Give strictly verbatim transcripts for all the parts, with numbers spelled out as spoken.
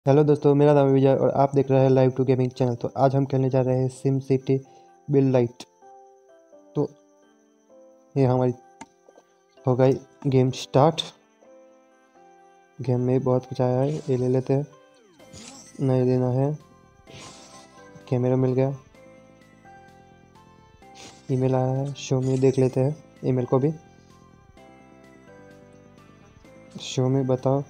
Hello दोस्तों, मेरा नाम है विजय और आप देख रहे हैं लाइव टू गेमिंग चैनल। तो आज हम खेलने जा रहे हैं सिम सिटी बिल्ड लाइट। तो ये हमारी हो गई गेम स्टार्ट। गेम में बहुत कुछ आया है, ये ले लेते हैं। नहीं लेना है। कैमरा मिल गया, ईमेल आया है, शो में देख लेते हैं ईमेल को भी। शो में बताओ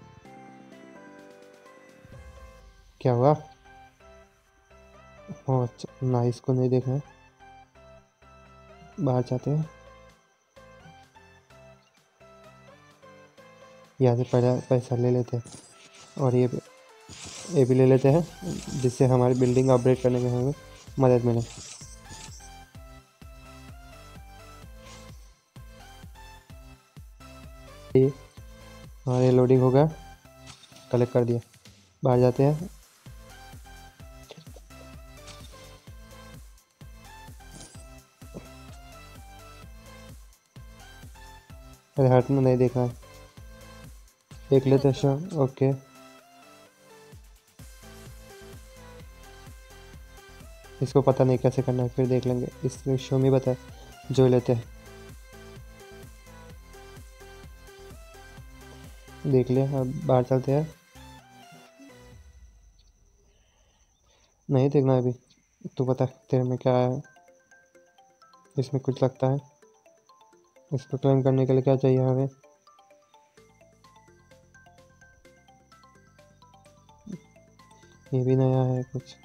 क्या हुआ। ओह अच्छा, ना इसको नहीं देखना है। बाहर जाते हैं, यहाँ से पहले पैसा ले लेते हैं और ये ये भी ले लेते हैं, जिससे हमारी बिल्डिंग अपग्रेड करने में हमें मदद मिले। ये हाँ, ये लोडिंग हो गया, कलेक्ट कर दिया। बाहर जाते हैं, अरे हट में नहीं देखना है, देख लेते हैं शो। ओके, इसको पता नहीं कैसे करना है, फिर देख लेंगे। इस शो में बता, जो लेते हैं देख लिया। अब बाहर चलते हैं, नहीं देखना है अभी। तू बता तेरे में क्या है। इसमें कुछ लगता है, इसको क्लेम करने के लिए क्या चाहिए हमें। ये भी नया है कुछ,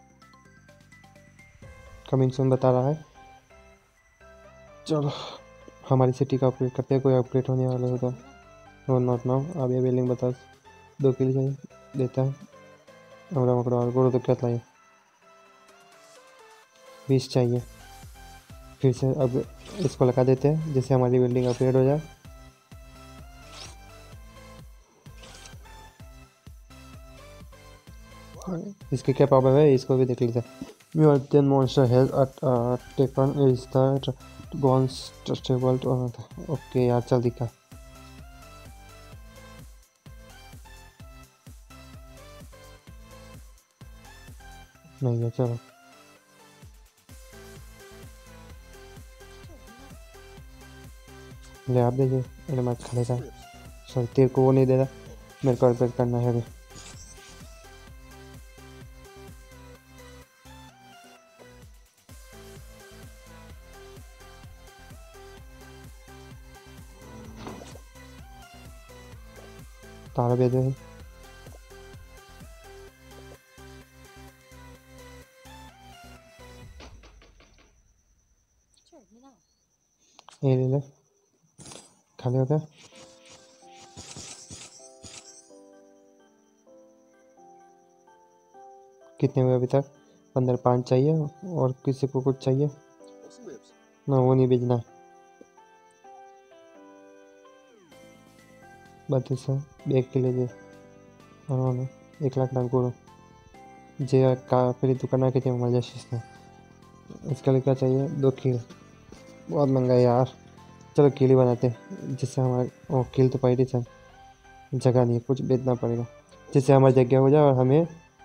कमिंग सून बता रहा है। चलो हमारी सिटी का अपग्रेड करते हैं, कोई अपग्रेड होने वाला हो तो। और नॉट नाउ, अब ये बिल्डिंग बता। दो किलो चाहिए, देता है। हमरा मकड़ा और गोरो तो क्या चाहिए, बीस चाहिए। फिर से अब इसको लगा देते हैं, जिससे हमारी बिल्डिंग अपग्रेड हो जाए। इसकी क्या प्रॉब्लम है, इसको भी देख लेते हैं। Your ten monster has uh, taken is that gone stable to another. Okay यार, चल दिखा। नहीं है, चलो ले आप दीजिए। अरे मैं खा लेता, सॉरी तेरे को वो नहीं दे रहा, मेरे को अपडेट करना है अभी। तारा भेज दे, ये ले ले, खाली हो गया। कितने हुए अभी तक? पंद्रह। पाँच चाहिए और किसी को कुछ चाहिए ना, वो नहीं भेजना। बत्तीस सौ एक के लिए दे। हाँ एक लाख ना करो जे का फिर दुकान के मजा ने। इसके लिए क्या चाहिए? दो कील, बहुत महंगा है यार। चलो कील ही बनाते हैं, जिससे हमारे ओ कील तो पड़ी सर, जगह नहीं है, कुछ बेचना पड़ेगा जिससे हमारी जगह हो जाए और हमें।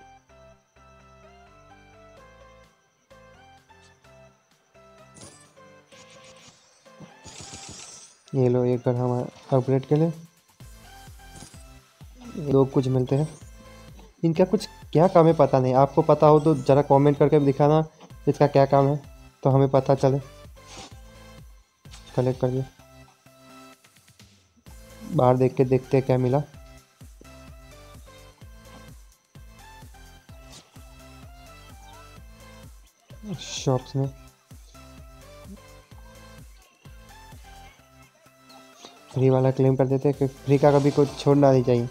ये लो एक बार हमारे अपग्रेड के लिए लोग कुछ मिलते हैं। इनका कुछ क्या काम है पता नहीं, आपको पता हो तो ज़रा कमेंट करके दिखाना इसका क्या काम है, तो हमें पता चले। कलेक्ट करिए, बाहर देख के देखते हैं क्या मिला। शॉप्स में फ्री वाला क्लेम कर देते हैं कि फ्री का कभी कुछ छोड़ना नहीं चाहिए।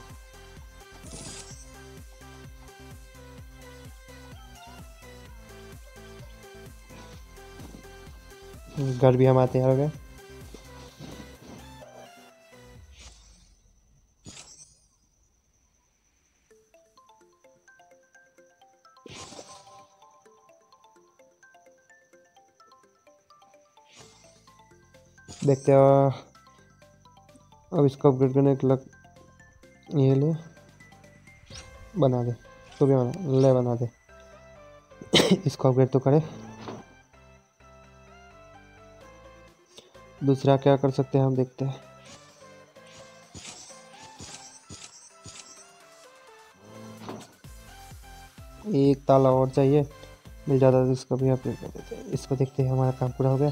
घर भी हमारे तैयार हो गए। देखते हैं अब इसको अपग्रेड करने के लग। ये ले, बना दे, तो भी बना ले, बना दे। इसको अपग्रेड तो करे। दूसरा क्या कर सकते हैं हम, देखते हैं। एक ताला और चाहिए, मिल जाता तो इसको भी अपग्रेड कर देते हैं। इसको देखते हैं, हमारा काम पूरा हो गया।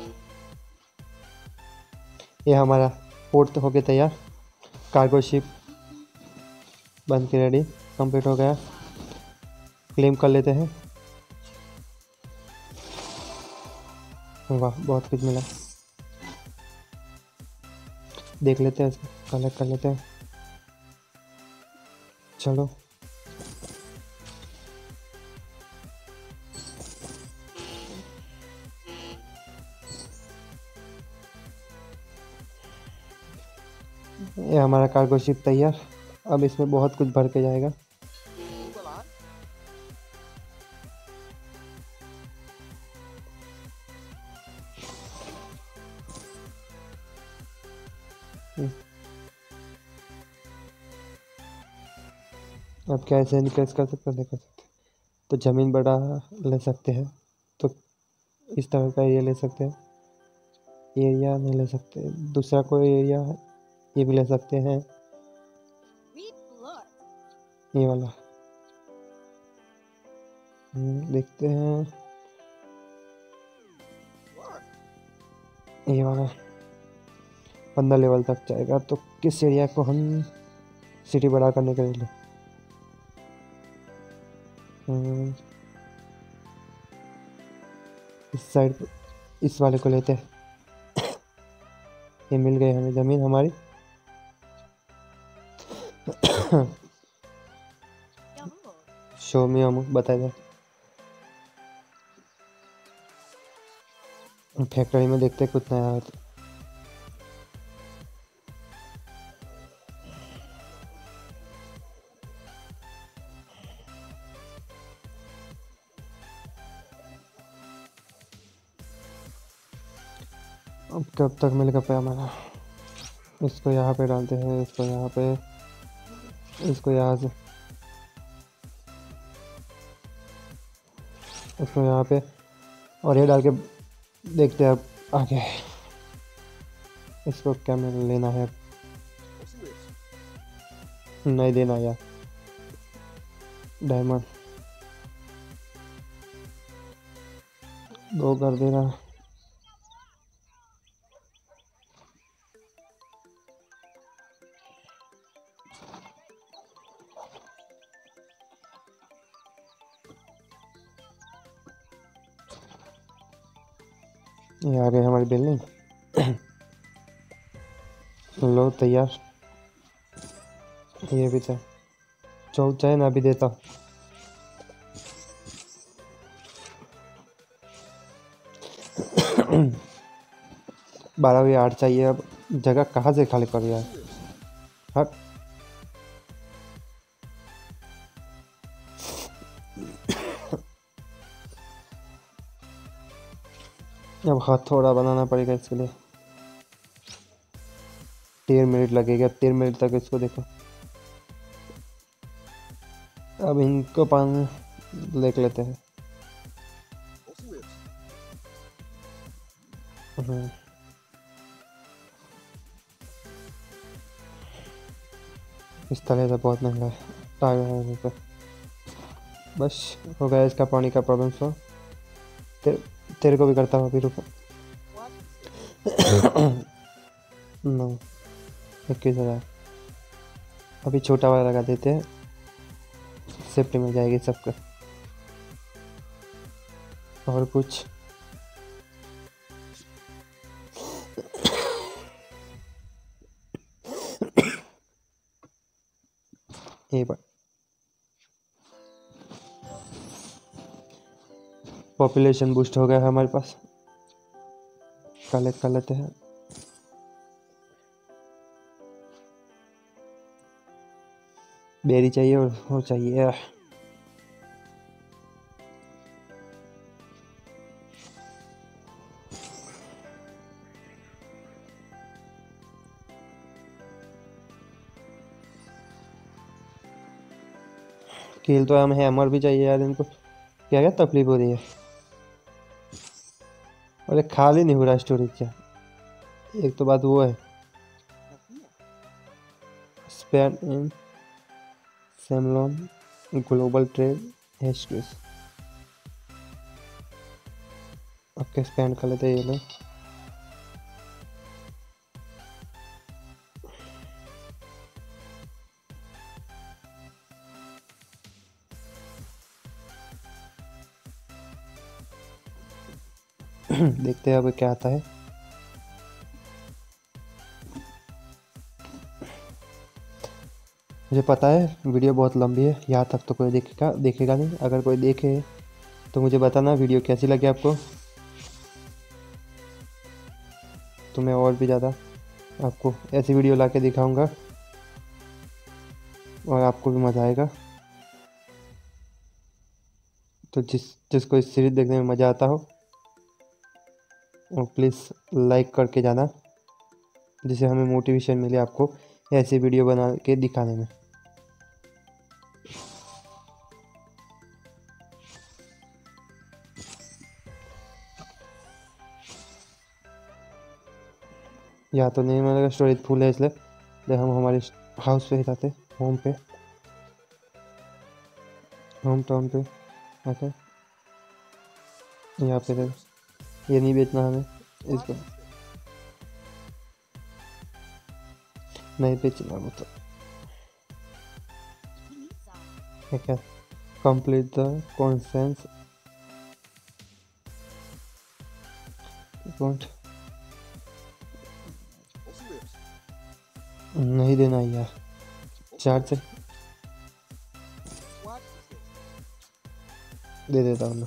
ये हमारा पोर्ट तो हो गया तैयार। कार्गो शिप बन के रेडी, कंप्लीट हो गया। क्लेम कर लेते हैं। वाह, बहुत कुछ मिला। देख लेते हैं, इसको कलेक्ट कर लेते हैं। चलो, ये हमारा कार्गो शिप तैयार। अब इसमें बहुत कुछ भर के जाएगा। अब क्या ऐसे निकल कर सकते हैं, कर सकते हैं। तो ज़मीन बड़ा ले सकते हैं, तो इस तरह का एरिया ले सकते हैं। एरिया नहीं ले सकते, दूसरा कोई एरिया ये भी ले सकते हैं, ये वाला। हम्म, देखते हैं, ये वाला पंद्रह लेवल तक जाएगा। तो किस एरिया को हम सिटी बड़ा करने के लिए, हम्म, इस साइड, इस वाले को लेते हैं। ये मिल गई हमें ज़मीन हमारी। शो में हम बताए थे, फैक्ट्री में देखते हैं कितना आया तो। अब कब तक मिलेगा पे हमारा। इसको यहाँ पे डालते हैं, इसको यहाँ पे, इसको यहाँ से, इसको यहाँ पे, और ये डाल के देखते हैं अब आगे इसको क्या में लेना है। नहीं देना यार, डायमंड दो कर देना। ये आ गई हमारी बिल्डिंग। लो तैयार। ये भी था, चौक चाहे ना भी देता। बारह भी आठ चाहिए। अब जगह कहाँ से खाली कर यार, हट। अब हथौड़ा बनाना पड़ेगा इसके लिए। तेरह मिनट लगेगा, तेरह मिनट तक इसको देखो। अब इनको पानी देख लेते हैं। हम्म, इस तरह से बहुत महंगा है टाइगर होने पे। बस हो गया इसका पानी का प्रॉब्लम सॉल्व। तेरे तेरे को भी करता हूँ अभी, रुको। नो, इक्कीस हज़ार अभी छोटा वाला लगा देते हैं, सेफ्टी में जाएगी सबका। और कुछ ये बात, पॉपुलेशन बूस्ट हो गया है हमारे पास। कलेक्ट कर लेते हैं। बेरी चाहिए और वो चाहिए। खेल तो हम हैमर भी चाहिए यार इनको, क्या क्या तकलीफ हो रही है। अरे खाली नहीं हो रहा स्टोरेज क्या, एक तो बात वो है। स्पैन इन सेमलोन ग्लोबल ट्रेड हेस्टिस। ओके स्पेंड कर लेते हैं ये लोग। देखते हैं अब क्या आता है। मुझे पता है वीडियो बहुत लंबी है, यहाँ तक तो कोई देखेगा देखेगा नहीं। अगर कोई देखे तो मुझे बताना वीडियो कैसी लगी आपको, तो मैं और भी ज़्यादा आपको ऐसी वीडियो ला के दिखाऊँगा और आपको भी मज़ा आएगा। तो जिस जिसको इस सीरीज देखने में मज़ा आता हो वो प्लीज़ लाइक करके जाना, जिससे हमें मोटिवेशन मिले आपको ऐसी वीडियो बना के दिखाने में। या तो नहीं मिलेगा, स्टोरेज फुल है इसलिए ले हम हमारे हाउस पे ही जाते, होम पे, होम टाउन पे ओके। यहाँ पे देख, ये नहीं बेचना हमें, इसको नहीं बेचना वो तो क्या। कंप्लीट द कॉन्सेंस अकाउंट नहीं देना यार, चार्ज दे देता हूँ मैं।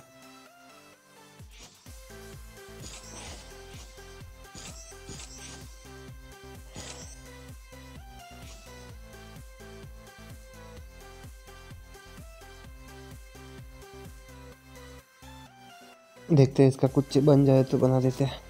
देखते हैं इसका कुछ बन जाए तो बना देते हैं।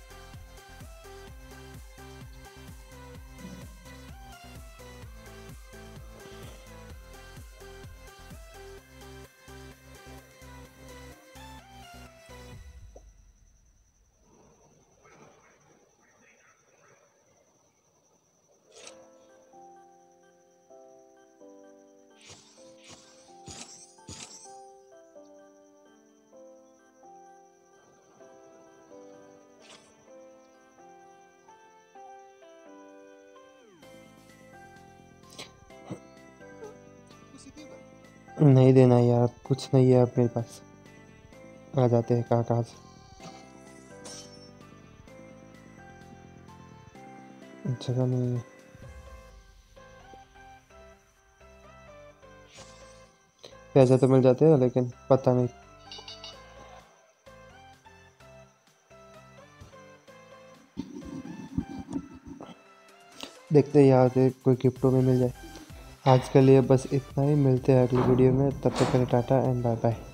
नहीं देना यार, कुछ नहीं है अब मेरे पास। आ जाते हैं कहाँ कहाँ से, जगह नहीं है। पैसे तो मिल जाते हैं लेकिन पता नहीं। देखते हैं यहाँ से कोई क्रिप्टो में मिल जाए। आज के लिए बस इतना ही, मिलते हैं अगली वीडियो में, तब तक के लिए टाटा एंड बाय बाय।